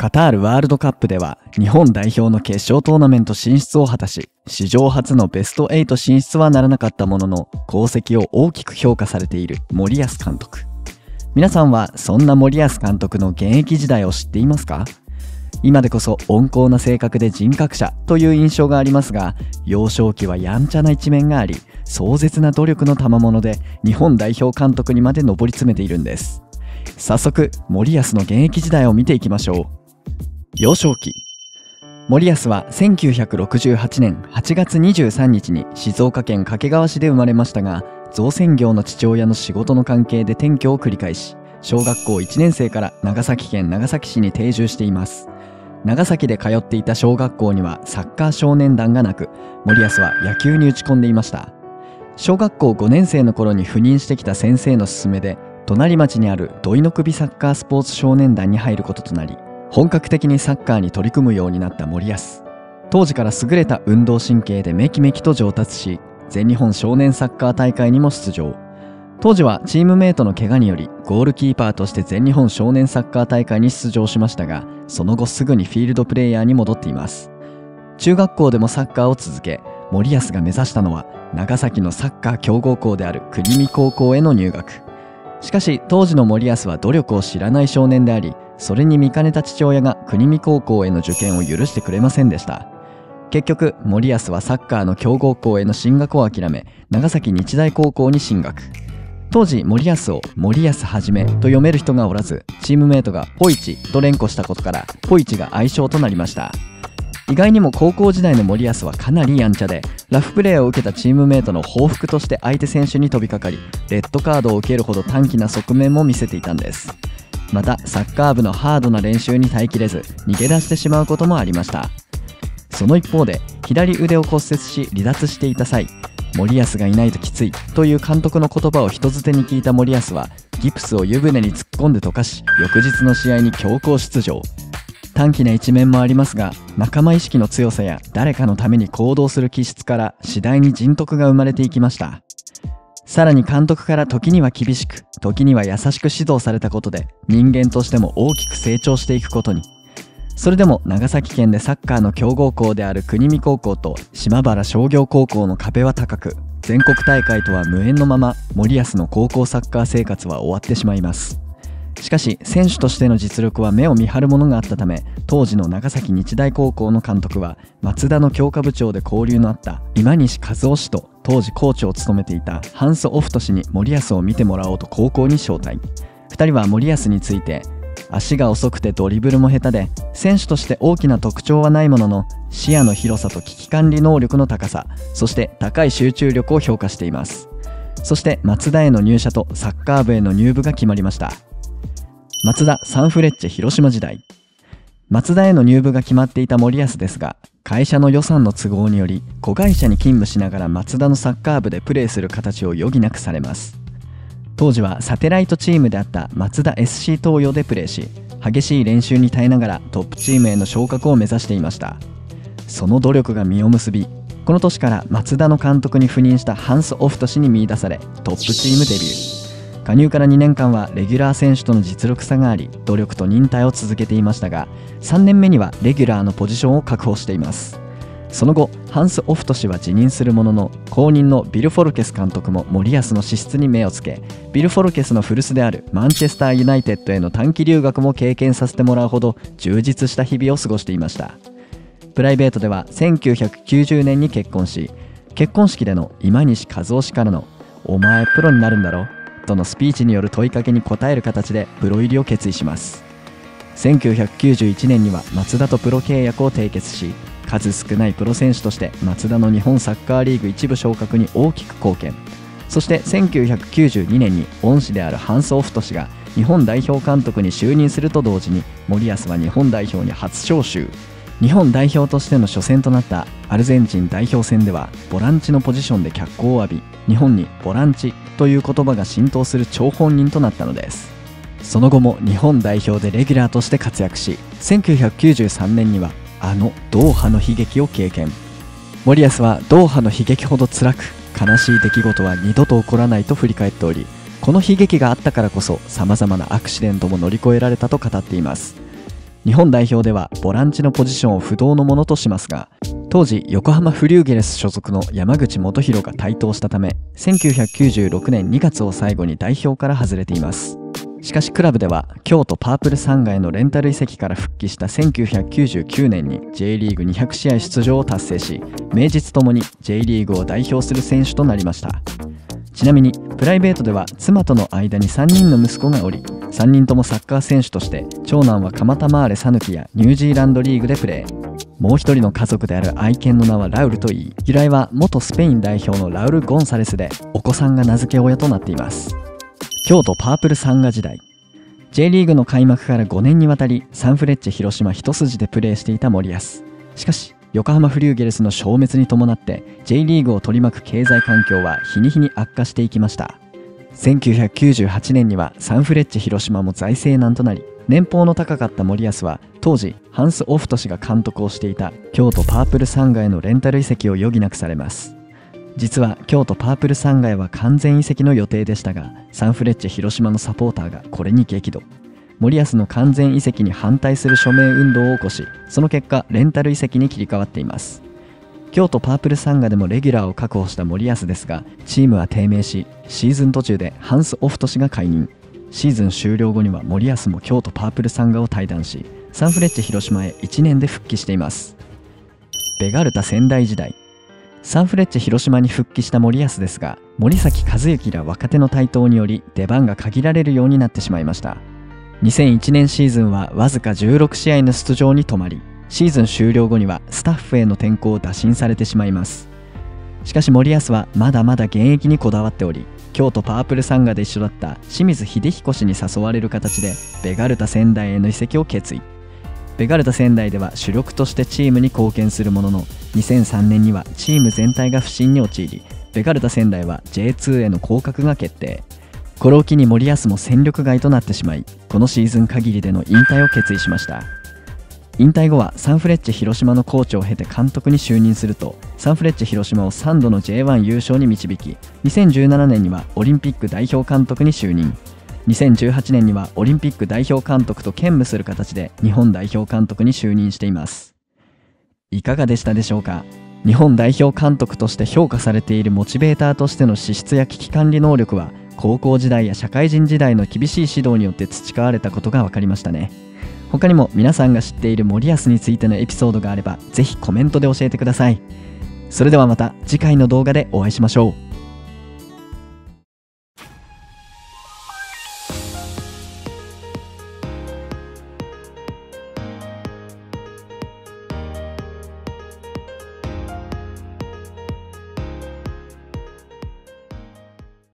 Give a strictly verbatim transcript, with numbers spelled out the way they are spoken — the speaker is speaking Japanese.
カタールワールドカップでは日本代表の決勝トーナメント進出を果たし、史上初のベストはち進出はならなかったものの功績を大きく評価されている森保監督。皆さんはそんな森保監督の現役時代を知っていますか？今でこそ温厚な性格で人格者という印象がありますが、幼少期はやんちゃな一面があり、壮絶な努力の賜物で日本代表監督にまで上り詰めているんです。早速森保の現役時代を見ていきましょう。幼少期、森保はせんきゅうひゃくろくじゅうはちねんはちがつにじゅうさんにちに静岡県掛川市で生まれましたが、造船業の父親の仕事の関係で転居を繰り返し、小学校いちねんせいから長崎県長崎市に定住しています。長崎で通っていた小学校にはサッカー少年団がなく、森保は野球に打ち込んでいました。小学校ごねんせいの頃に赴任してきた先生の勧めで、隣町にある土井の首サッカースポーツ少年団に入ることとなり、本格的にサッカーに取り組むようになった森保。当時から優れた運動神経でめきめきと上達し、全日本少年サッカー大会にも出場。当時はチームメイトの怪我によりゴールキーパーとして全日本少年サッカー大会に出場しましたが、その後すぐにフィールドプレイヤーに戻っています。中学校でもサッカーを続け、森保が目指したのは長崎のサッカー強豪校である国見高校への入学。しかし当時の森保は努力を知らない少年であり、それに見かねた父親が国見高校への受験を許してくれませんでした。結局森保はサッカーの強豪校への進学を諦め、長崎日大高校に進学。当時森保を森保はじめと読める人がおらず、チームメイトがポイチと連呼したことからポイチが愛称となりました。意外にも高校時代の森保はかなりやんちゃで、ラフプレーを受けたチームメイトの報復として相手選手に飛びかかり、レッドカードを受けるほど短気な側面も見せていたんです。またサッカー部のハードな練習に耐えきれず逃げ出してしまうこともありました。その一方で左腕を骨折し離脱していた際、森保がいないときついという監督の言葉を人づてに聞いた森保はギプスを湯船に突っ込んで溶かし、翌日の試合に強行出場。短気な一面もありますが、仲間意識の強さや誰かのために行動する気質から次第に人徳が生まれていきました。さらに監督から時には厳しく時には優しく指導されたことで、人間としても大きく成長していくことに。それでも長崎県でサッカーの強豪校である国見高校と島原商業高校の壁は高く、全国大会とは無縁のまま森保の高校サッカー生活は終わってしまいます。しかし選手としての実力は目を見張るものがあったため、当時の長崎日大高校の監督は松田の強化部長で交流のあった今西和夫氏と当時コーチを務めていたハンス・オフト氏に森保を見てもらおうと高校に招待。ふたりは森保について、足が遅くてドリブルも下手で選手として大きな特徴はないものの、視野の広さと危機管理能力の高さ、そして高い集中力を評価しています。そして松田への入社とサッカー部への入部が決まりました。松田サンフレッチェ広島時代、松田への入部が決まっていた森保ですが、会社の予算の都合により子会社に勤務しながら松田のサッカー部でプレーする形を余儀なくされます。当時はサテライトチームであった松田 エスシー 東洋でプレーし、激しい練習に耐えながらトップチームへの昇格を目指していました。その努力が実を結び、この年から松田の監督に赴任したハンス・オフト氏に見出されトップチームデビュー。加入からにねんかんはレギュラー選手との実力差があり、努力と忍耐を続けていましたが、さんねんめにはレギュラーのポジションを確保しています。その後ハンス・オフト氏は辞任するものの、後任のビル・フォルケス監督も森保の資質に目をつけ、ビル・フォルケスの古巣であるマンチェスター・ユナイテッドへの短期留学も経験させてもらうほど充実した日々を過ごしていました。プライベートではせんきゅうひゃくきゅうじゅうねんに結婚し、結婚式での今西和夫氏からの「お前プロになるんだろ?」とのスピーチによる問いかけに答える形でプロ入りを決意します。せんきゅうひゃくきゅうじゅういちねんには松田とプロ契約を締結し、数少ないプロ選手として松田の日本サッカーリーグ一部昇格に大きく貢献。そしてせんきゅうひゃくきゅうじゅうにねんに恩師であるハンス・オフト氏が日本代表監督に就任すると同時に、森保は日本代表に初招集。日本代表としての初戦となったアルゼンチン代表戦ではボランチのポジションで脚光を浴び、日本にボランチという言葉が浸透する張本人となったのです。その後も日本代表でレギュラーとして活躍し、せんきゅうひゃくきゅうじゅうさんねんにはあのドーハの悲劇を経験。森保はドーハの悲劇ほど辛く悲しい出来事は二度と起こらないと振り返っており、この悲劇があったからこそさまざまなアクシデントも乗り越えられたと語っています。 日本代表ではボランチのポジションを不動のものとしますが、当時横浜フリューゲルス所属の山口元弘が台頭したため、せんきゅうひゃくきゅうじゅうろくねんにがつを最後に代表から外れています。しかしクラブでは京都パープルサンガへのレンタル移籍から復帰したせんきゅうひゃくきゅうじゅうきゅうねんに ジェイリーグにひゃくしあい出場を達成し、名実ともに ジェイリーグを代表する選手となりました。ちなみにプライベートでは妻との間にさんにんの息子がおり、さんにんともサッカー選手として、長男は蒲田マーレサヌキやニュージーランドリーグでプレー、もう一人の家族である愛犬の名はラウルといい、由来は元スペイン代表のラウル・ゴンサレスで、お子さんが名付け親となっています。京都パープルサンガ時代、 J リーグの開幕からごねんにわたりサンフレッチェ広島一筋でプレーしていた森保。しかし横浜フリューゲルスの消滅に伴って J リーグを取り巻く経済環境は日に日に悪化していきました。せんきゅうひゃくきゅうじゅうはちねんにはサンフレッチェ広島も財政難となり、年俸の高かった森保は当時ハンス・オフト氏が監督をしていた京都パープルサンガへのレンタル移籍を余儀なくされます。実は京都パープルサンガへは完全移籍の予定でしたが、サンフレッチェ広島のサポーターがこれに激怒。森保の完全移籍に反対する署名運動を起こし、その結果レンタル移籍に切り替わっています。京都パープルサンガでもレギュラーを確保した森保ですが、チームは低迷し、シーズン途中でハンス・オフト氏が解任。シーズン終了後には森保も京都パープルサンガを退団し、サンフレッチェ広島へいちねんで復帰しています。ベガルタ仙台時代、サンフレッチェ広島に復帰した森保ですが、森崎和幸ら若手の台頭により出番が限られるようになってしまいました。にせんいちねんシーズンはわずかじゅうろくしあいの出場に止まり、シーズン終了後にはスタッフへの転向を打診されてしまいます。しかし森保はまだまだ現役にこだわっており、京都パープルサンガで一緒だった清水秀彦氏に誘われる形でベガルタ仙台への移籍を決意。ベガルタ仙台では主力としてチームに貢献するものの、にせんさんねんにはチーム全体が不振に陥り、ベガルタ仙台は ジェイツー への降格が決定。これを機に森保も戦力外となってしまい、このシーズン限りでの引退を決意しました。引退後はサンフレッチェ広島のコーチを経て監督に就任すると、サンフレッチェ広島をさんどの ジェイワン 優勝に導き、にせんじゅうななねんにはオリンピック代表監督に就任、にせんじゅうはちねんにはオリンピック代表監督と兼務する形で日本代表監督に就任しています。いかがでしたでしょうか。日本代表監督として評価されているモチベーターとしての資質や危機管理能力は、高校時代や社会人時代の厳しい指導によって培われたことが分かりましたね。他にも皆さんが知っている森保についてのエピソードがあれば、ぜひコメントで教えてください。それではまた次回の動画でお会いしましょう。